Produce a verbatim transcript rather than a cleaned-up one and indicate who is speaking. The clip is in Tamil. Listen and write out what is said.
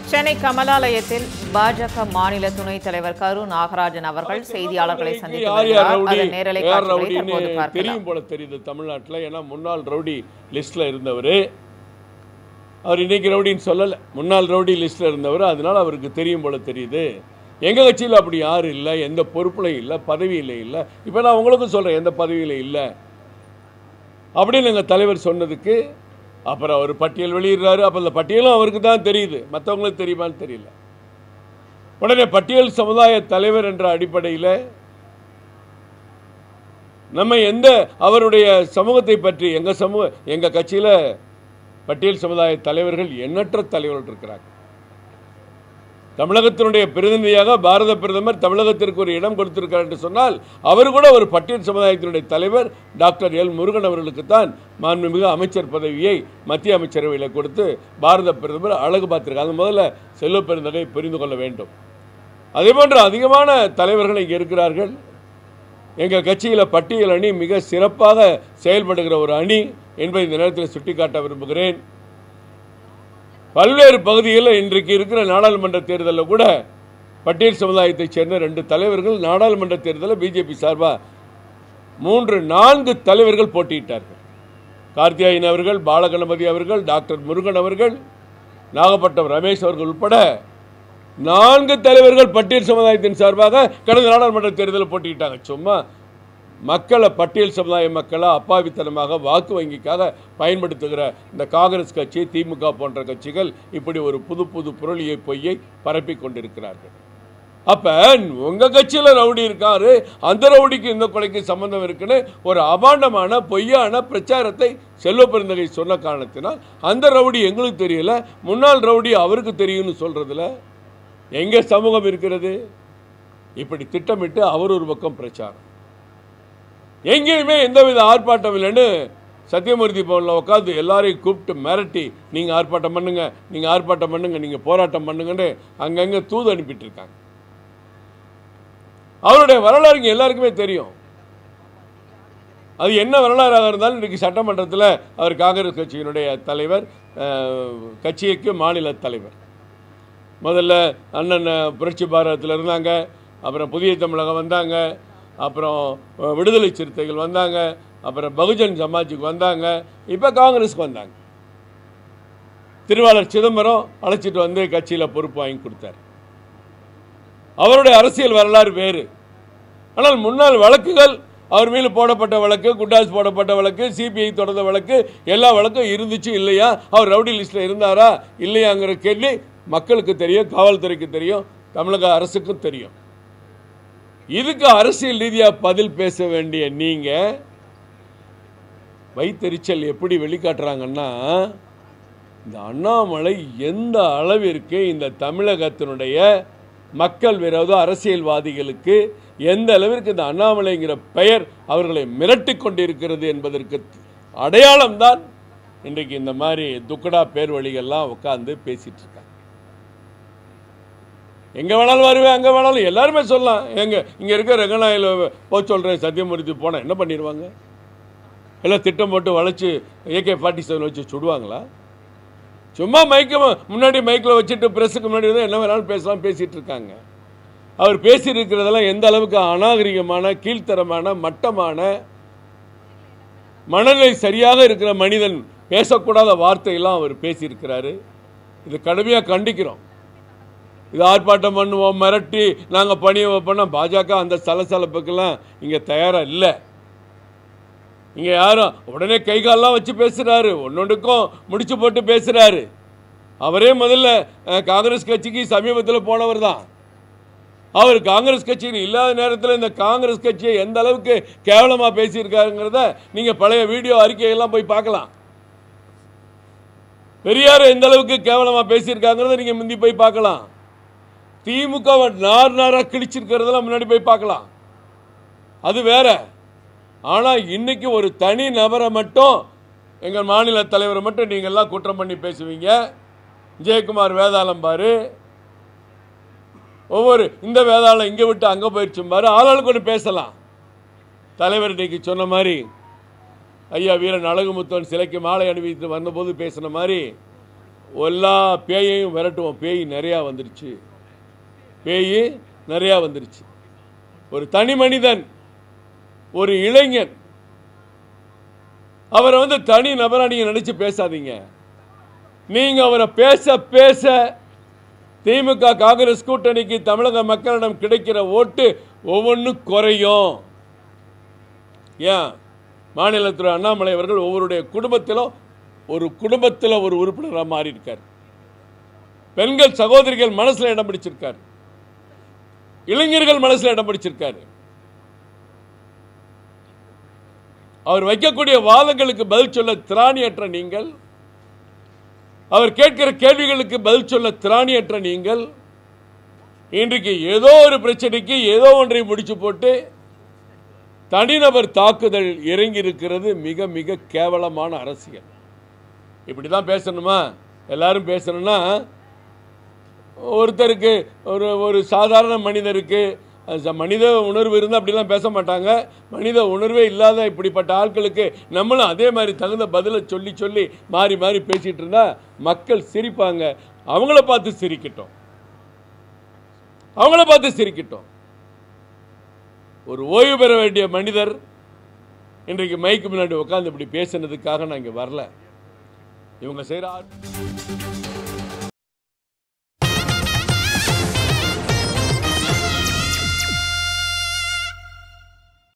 Speaker 1: சென்னை கமலாலயத்தில் பாஜக மாநில துணைத் தலைவர் கரு நாகராஜன் அவர்கள் செய்தியாளர்களை சந்தித்து வருகிறார். நேரலை காட்சிகளை தற்போது பார்க்கலாம்.
Speaker 2: தெரியும் போல தெரியுது தமிழ்நாட்டில். ஏன்னா முன்னாள் ரவுடி லிஸ்ட்ல இருந்தவர், அவர் இன்னைக்கு ரவுடின்னு சொல்லலை, முன்னாள் ரவுடி லிஸ்ட்ல இருந்தவர். அதனால அவருக்கு தெரியும் போல தெரியுது. எங்கள் கட்சியில் அப்படி யாரும் இல்லை, எந்த பொறுப்புலையும் இல்லை, பதவியில் இல்லை. இப்போ நான் உங்களுக்கும் சொல்கிறேன், எந்த பதவியில் இல்லை அப்படின்னு எங்கள் தலைவர் சொன்னதுக்கு அப்புறம் அவர் பட்டியல் வெளியிடுறாரு. அப்போ அந்த பட்டியலும் அவருக்கு தான் தெரியுது, மற்றவங்களுக்கு தெரியுமான்னு தெரியல. உடனே பட்டியல் சமுதாய தலைவர் என்ற அடிப்படையில் நம்ம எந்த அவருடைய சமூகத்தை பற்றி, எங்கள் சமூக எங்கள் கட்சியில் பட்டியல் சமுதாய தலைவர்கள் எண்ணற்ற தலைவர்கள் இருக்கிறாங்க. தமிழகத்தினுடைய பிரதிநிதியாக பாரத பிரதமர் தமிழகத்திற்கு ஒரு இடம் கொடுத்திருக்கிறார் என்று சொன்னால் அவர் கூட ஒரு பட்டியல் சமுதாயத்தினுடைய தலைவர் டாக்டர் எல் முருகன் அவர்களுக்கு தான் மாண்புமிகு அமைச்சர் பதவியை மத்திய அமைச்சரவையில் கொடுத்து பாரத பிரதமர் அழகு பார்த்திருக்காங்க. முதல்ல செல்வ பெருந்தகை புரிந்து கொள்ள வேண்டும். அதே போன்று அதிகமான தலைவர்கள் இங்கே இருக்கிறார்கள். எங்கள் கட்சியில் பட்டியல் அணி மிக சிறப்பாக செயல்படுகிற ஒரு அணி என்பதை இந்த நேரத்தில் சுட்டிக்காட்ட விரும்புகிறேன். பல்வேறு பகுதிகளில் இன்றைக்கு இருக்கிற நாடாளுமன்ற தேர்தலில் கூட பட்டியல் சமுதாயத்தைச் சேர்ந்த ரெண்டு தலைவர்கள் நாடாளுமன்ற தேர்தலில் பிஜேபி சார்பாக மூன்று நான்கு தலைவர்கள் போட்டியிட்டார்கள். கார்த்தியாயன் அவர்கள், பாலகணபதி அவர்கள், டாக்டர் முருகன் அவர்கள், நாகப்பட்டினம் ரமேஷ் அவர்கள் உட்பட நான்கு தலைவர்கள் பட்டியல் சமுதாயத்தின் சார்பாக கடந்த நாடாளுமன்ற தேர்தலில் போட்டியிட்டாங்க. சும்மா மக்களை, பட்டியல் சமுதாய மக்களை அப்பாவித்தனமாக வாக்கு வங்கிக்காக பயன்படுத்துகிற இந்த காங்கிரஸ் கட்சி, திமுக போன்ற கட்சிகள் இப்படி ஒரு புது புது புரளியை பொய்யை பரப்பி கொண்டிருக்கிறார்கள். அப்ப உங்க கட்சியில் ரவுடி இருக்காரு, அந்த ரவுடிக்கு இந்த கொலைக்கு சம்பந்தம் இருக்குன்னு ஒரு அபாண்டமான பொய்யான பிரச்சாரத்தை செல்வ பெருந்தகை சொன்ன காரணத்தினால் அந்த ரவுடி எங்களுக்கு தெரியல, முன்னாள் ரவுடி அவருக்கு தெரியும்னு சொல்றதுல எங்க சமூகம் இருக்கிறது? இப்படி திட்டமிட்டு அவர் ஒரு பக்கம் பிரச்சாரம், எங்கேயுமே எந்தவித ஆர்ப்பாட்டம் இல்லைன்னு சத்தியமூர்த்தி பவனில் உட்காந்து எல்லாரையும் கூப்பிட்டு மிரட்டி, நீங்கள் ஆர்ப்பாட்டம் பண்ணுங்க, நீங்கள் ஆர்ப்பாட்டம் பண்ணுங்க, நீங்கள் போராட்டம் பண்ணுங்கன்னு அங்கங்கே தூது அனுப்பிட்டு இருக்காங்க. அவருடைய வரலாறு எல்லாருக்குமே தெரியும். அது என்ன வரலாறாக இருந்தாலும் இன்றைக்கு சட்டமன்றத்தில் அவர் காங்கிரஸ் கட்சியினுடைய தலைவர், கட்சிக்கு மாநில தலைவர். முதல்ல அண்ணன் புரட்சி பாரதத்தில் இருந்தாங்க, அப்புறம் புதிய தமிழகம் வந்தாங்க, அப்புறம் விடுதலை சிறுத்தைகள் வந்தாங்க, அப்புறம் பகுஜன் சமாஜுக்கு வந்தாங்க, இப்போ காங்கிரஸுக்கு வந்தாங்க. திருவாளர் சிதம்பரம் அழைச்சிட்டு வந்து கட்சியில் பொறுப்பு வாங்கி கொடுத்தார். அவருடைய அரசியல் வரலாறு வேறு. ஆனால் முன்னாள் வழக்குகள், அவர் மீது போடப்பட்ட வழக்கு, குண்டாஸ் போடப்பட்ட வழக்கு, சிபிஐ தொடர்ந்த வழக்கு, எல்லா வழக்கும் இருந்துச்சு இல்லையா, அவர் ரவுடி லிஸ்ட்டில் இருந்தாரா இல்லையாங்கிற கேள்வி மக்களுக்கு தெரியும், காவல்துறைக்கு தெரியும், தமிழக அரசுக்கும் தெரியும். இதுக்கு அரசியல் ரீதியாக பதில் பேச வேண்டிய நீங்க வைத்தறிச்சல் எப்படி வெளிக்காட்டுறாங்கன்னா, இந்த அண்ணாமலை எந்த அளவிற்கு இந்த தமிழகத்தினுடைய மக்கள் விரோத அரசியல்வாதிகளுக்கு எந்த அளவிற்கு இந்த அண்ணாமலைங்கிற பெயர் அவர்களை மிரட்டி கொண்டிருக்கிறது என்பதற்கு அடையாளம்தான் இன்றைக்கு இந்த மாதிரி துக்கடா பேர் வழிகள்லாம் உட்கார்ந்து பேசிட்டு இருக்காங்க. எங்கே வேணாலும் வருவேன், அங்கே வேணாலும் எல்லாருமே சொல்லலாம். எங்கே இங்கே இருக்க ரங்கநாயில் போக சொல்கிறேன், சத்தியமூர்த்தி போனால் என்ன பண்ணிடுவாங்க? எல்லாம் திட்டம் போட்டு வளைச்சி ஏகே ஃபார்ட்டி செவன் வச்சு சுடுவாங்களா? சும்மா மைக்க முன்னாடி மைக்கில் வச்சுட்டு ப்ரெஸ்ஸுக்கு முன்னாடி வந்து என்ன வேணாலும் பேசலாம் பேசிகிட்டு இருக்காங்க. அவர் பேசியிருக்கிறதெல்லாம் எந்த அளவுக்கு அநாகரிகமான, கீழ்த்தரமான, மட்டமான, மனநிலை சரியாக இருக்கிற மனிதன் பேசக்கூடாத வார்த்தையெல்லாம் அவர் பேசியிருக்கிறாரு. இது கடுமையாக கண்டிக்கிறோம். இது ஆர்ப்பாட்டம் பண்ணுவோம், மிரட்டி நாங்கள் பணியை வைப்போம். பாஜக அந்த சலசலப்புக்கெல்லாம் இங்கே தயாராக இல்லை. இங்கே யாரும் உடனே கை காலெல்லாம் வச்சு பேசுகிறாரு, ஒன்னொன்றுக்கும் முடிச்சு போட்டு பேசுகிறாரு. அவரே முதல்ல காங்கிரஸ் கட்சிக்கு சமீபத்தில் போனவர் தான். அவர் காங்கிரஸ் கட்சியில் இல்லாத நேரத்தில் இந்த காங்கிரஸ் கட்சியை எந்த அளவுக்கு கேவலமாக பேசியிருக்காருங்கிறத நீங்கள் பழைய வீடியோ அறிக்கையெல்லாம் போய் பார்க்கலாம். பெரியார் எந்த அளவுக்கு கேவலமாக பேசியிருக்காங்கிறத நீங்கள் முந்தி போய் பார்க்கலாம். திமுக நார் நாரா கிழிச்சிருக்கிறதெல்லாம் முன்னாடி போய் பார்க்கலாம். அது வேற. ஆனால் இன்னைக்கு ஒரு தனி நபரை மட்டும், எங்கள் மாநில தலைவரை மட்டும் நீங்கள் எல்லாம் குற்றம் பண்ணி பேசுவீங்க. ஜெயக்குமார் வேதாளம் பாரு, ஒவ்வொரு இந்த வேதாளம் இங்கே விட்டு அங்கே போயிடுச்சும் பாரு, ஆளாளுக்கு ஒன்று பேசலாம். தலைவர் இன்னைக்கு சொன்ன மாதிரி, ஐயா வீரன் அழகுமுத்தன் சிலைக்கு மாலை அணிவித்து வந்தபோது பேசின மாதிரி எல்லா பேயையும் விரட்டுவோம். பேய் நிறையா வந்துருச்சு, பேய் நிறையா வந்துருச்சு. ஒரு தனி மனிதன், ஒரு இளைஞன், அவரை வந்து தனி நபரா நீங்க நினைச்சு பேசாதீங்க. நீங்க அவரை பேச பேச திமுக காங்கிரஸ் கூட்டணிக்கு தமிழக மக்களிடம் கிடைக்கிற ஓட்டு ஒவ்வொன்றும் குறையும். ஏன் மாநிலத்துறை அண்ணாமலை அவர்கள் ஒவ்வொருடைய குடும்பத்திலும் ஒரு குடும்பத்தில் ஒரு உறுப்பினராக மாறி இருக்கார். பெண்கள் சகோதரிகள் மனசுல இடம் பிடிச்சிருக்கார், இளைஞர்கள் மனசுல இடம் பிடிச்சிருக்காரு. அவர் வைக்கக்கூடிய வாதங்களுக்கு பதில் சொல்ல திராணியற்ற நீங்கள், அவர் கேட்கிற கேள்விகளுக்கு பதில் சொல்ல திராணியற்ற நீங்கள், இன்றைக்கு ஏதோ ஒரு பிரச்சனைக்கு ஏதோ ஒன்றை முடிச்சு போட்டு தனிநபர் தாக்குதல் இறங்கி இருக்கிறது. மிக மிக கேவலமான அரசியல். இப்படிதான் பேசணுமா? எல்லாரும் பேசணும்னா ஒருத்தருக்கு ஒரு ஒரு சாதாரண மனிதருக்கு மனித உணர்வு இருந்தால் அப்படிலாம் பேச மாட்டாங்க. மனித உணர்வே இல்லாத இப்படிப்பட்ட ஆட்களுக்கு நம்மளும் அதே மாதிரி தகுந்த பதிலை சொல்லி சொல்லி மாறி மாறி பேசிட்டு இருந்தா மக்கள் சிரிப்பாங்க. அவங்கள பார்த்து சிரிக்கட்டும், அவங்கள பார்த்து சிரிக்கட்டும். ஒரு ஓய்வு பெற வேண்டிய மனிதர் இன்றைக்கு மைக்கு முன்னாடி உட்கார்ந்து இப்படி பேசினதுக்காக நான் இங்கே வரல. இவங்க செய்யற